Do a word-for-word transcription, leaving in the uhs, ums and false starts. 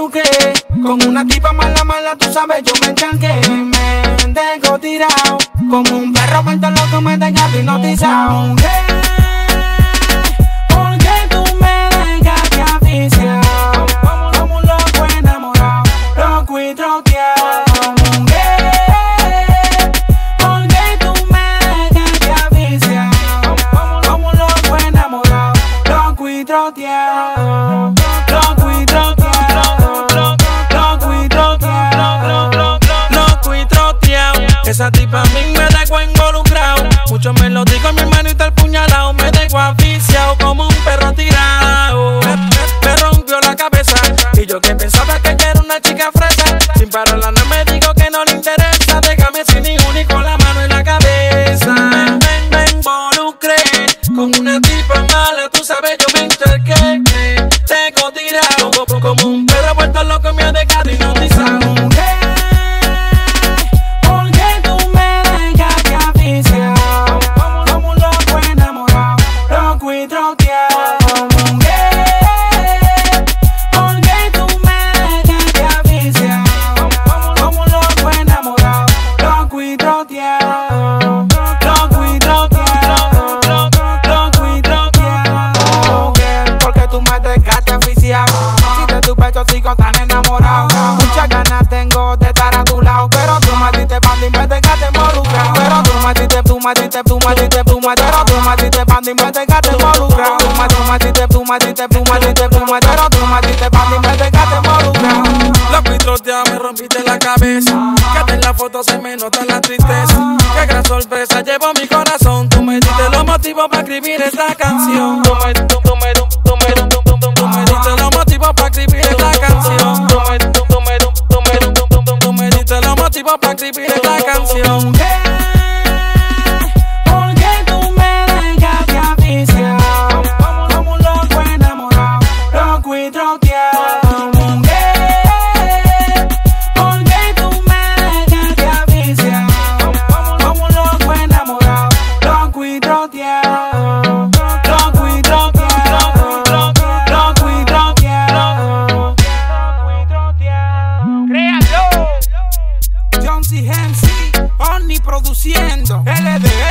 involucré con una tipa mala, mala, tú sabes, yo me enchanqué. Me dejo tirado como un perro vuelto loco, me dejas hipnotizado. Porque tú me dejaste aficiado como un loco enamorado, loco y troteado. Porque tú me dejaste aficiado como un loco enamorado, loco y troteado. Loco y troteado, loco y troteado, loco y troteado. Esa tipa a mí me dejó involucrado. Mucho me lo digo, mi hermanito el puñalao. Me dejó aficiado como un perro tirado. Me, me, me rompió la cabeza. Y yo que pensaba que era una chica fresa. Sin pararla no me digo que no le interesa. Déjame sin ni un y con la mano en la cabeza. Me, me, me involucré con una tipa mala, tú sabes, yo me encerqué. Dejo tirado como un perro vuelto loco, me ha dejado hipnotizado. Porque tú me dejaste aficiado como un loco enamorado, loco y troteado. Porque tú me dejaste aficiado como un loco enamorado, loco y troteado. Loco y troteado, loco y troteado. Porque tú me dejaste aficiado. Si de tu pecho sigo tan enamorado. Muchas ganas tengo de estar a tu lado, pero tú me diste banda y me dejaste involucrado. Pero tú me diste, tú me diste, tú me diste, tú me diste, tú me diste banda y me dejaste involucrado. Tú me, tú me diste, tú me diste, tú me diste, tú me diste, tú me diste banda y me dejaste involucrado. Loco y troteado, me rompiste la cabeza. Que en la foto se me nota la tristeza. Qué gran sorpresa llevo mi corazón. Tú me diste los motivos para escribir esta canción. Tú me, tú, tú me, tú, tú me, tú, tú, tú, tú me diste los motivos para escribir esta canción. Tú me, tú, tú me, tú, tú me, tú, tú, tú, tú me diste los motivos para escribir esta canción. Porque tú me dejaste aficiado como un loco enamorado, loco y troteado. Porque tú me dejaste aficiado como un loco enamorado, loco y troteado. Loco y troteado, loco y troteado. Créalo. Johnsey Hensey, Omni produciendo L D.